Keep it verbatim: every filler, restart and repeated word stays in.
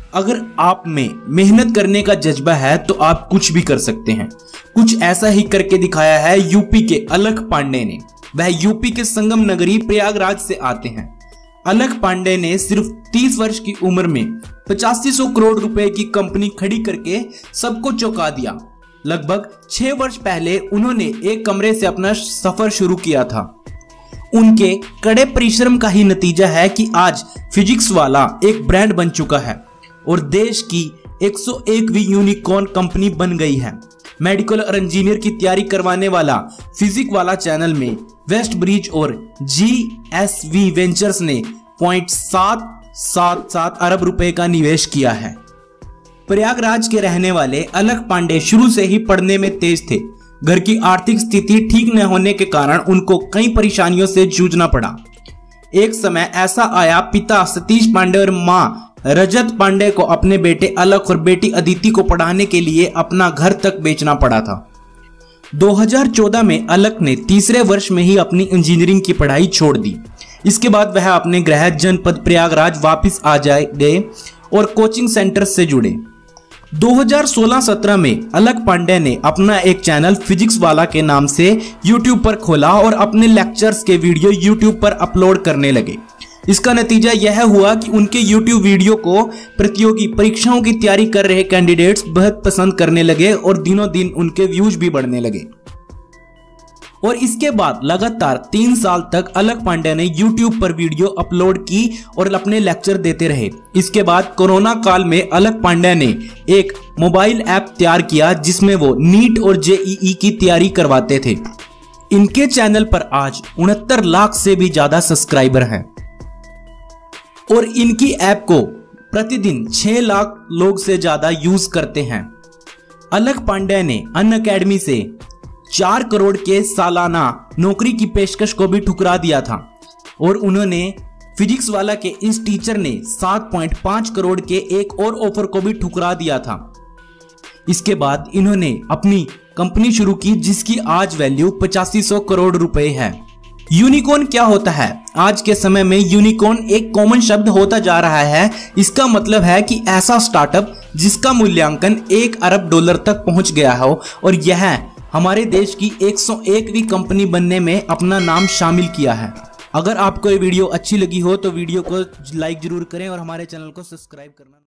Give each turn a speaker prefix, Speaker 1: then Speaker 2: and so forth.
Speaker 1: अगर आप में मेहनत करने का जज्बा है तो आप कुछ भी कर सकते हैं। कुछ ऐसा ही करके दिखाया है यूपी के अलख पांडे ने। वह यूपी के संगम नगरी प्रयागराज से आते हैं। अलख पांडे ने सिर्फ तीस वर्ष की उम्र में पचासी सौ करोड़ रुपए की कंपनी खड़ी करके सबको चौंका दिया। लगभग छह वर्ष पहले उन्होंने एक कमरे से अपना सफर शुरू किया था। उनके कड़े परिश्रम का ही नतीजा है कि आज फिजिक्स वाला एक ब्रांड बन चुका है और देश की एक सौ एकवीं यूनिकॉर्न कंपनी बन गई है। मेडिकल और इंजीनियर की तैयारी करवाने वाला फिजिक वाला चैनल में वेस्ट ब्रिज और जी एस वी वेंचर्स ने पॉइंट सात सात सात अरब रुपए का निवेश किया है। प्रयागराज के रहने वाले अलख पांडे शुरू से ही पढ़ने में तेज थे। घर की आर्थिक स्थिति ठीक न होने के कारण उनको कई परेशानियों से जूझना पड़ा। एक समय ऐसा आया, पिता सतीश पांडे और मां रजत पांडे को अपने बेटे अलख और बेटी अदिति को पढ़ाने के लिए अपना घर तक बेचना पड़ा था। दो हज़ार चौदह में अलख ने तीसरे वर्ष में ही अपनी इंजीनियरिंग की पढ़ाई छोड़ दी। इसके बाद वह अपने गृह जनपद प्रयागराज वापस आ जाए गए और कोचिंग सेंटर से जुड़े। दो हज़ार सोलह सत्रह में अलख पांडे ने अपना एक चैनल फिजिक्स वाला के नाम से यूट्यूब पर खोला और अपने लेक्चर्स के वीडियो यूट्यूब पर अपलोड करने लगे। इसका नतीजा यह हुआ कि उनके यूट्यूब वीडियो को प्रतियोगी परीक्षाओं की तैयारी कर रहे कैंडिडेट्स बहुत पसंद करने लगे और दिनों दिन उनके व्यूज भी बढ़ने लगे। और इसके बाद लगातार तीन साल तक अलख पांडे ने यूट्यूब पर वीडियो अपलोड की और अपने लेक्चर देते रहे। इसके बाद कोरोना काल में अलख पांडे ने एक मोबाइल ऐप तैयार किया जिसमें वो नीट और जे ई ई की तैयारी करवाते थे। इनके चैनल पर आज उनहत्तर लाख से भी ज्यादा सब्सक्राइबर हैं और इनकी ऐप को प्रतिदिन छह लाख लोग से ज्यादा यूज करते हैं। अलख पांडे ने अनअकैडमी से चार करोड़ के सालाना नौकरी की पेशकश को भी ठुकरा दिया था और उन्होंने फिजिक्स वाला के इस टीचर ने सात पॉइंट पाँच करोड़ के एक और ऑफर को भी ठुकरा दिया था। इसके बाद इन्होंने अपनी कंपनी शुरू की जिसकी आज वैल्यू पचासी सौ करोड़ रुपए है। यूनिकॉर्न क्या होता है? आज के समय में यूनिकॉर्न एक कॉमन शब्द होता जा रहा है। इसका मतलब है कि ऐसा स्टार्टअप जिसका मूल्यांकन एक अरब डॉलर तक पहुंच गया हो और यह हमारे देश की एक सौ एकवीं कंपनी बनने में अपना नाम शामिल किया है। अगर आपको ये वीडियो अच्छी लगी हो तो वीडियो को लाइक जरूर करें और हमारे चैनल को सब्सक्राइब करना